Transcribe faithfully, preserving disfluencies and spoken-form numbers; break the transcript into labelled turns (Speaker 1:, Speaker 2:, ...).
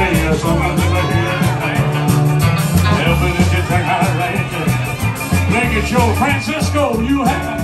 Speaker 1: say someone never hear anything. Helping if you think I like it. Make it Joe Francisco, you have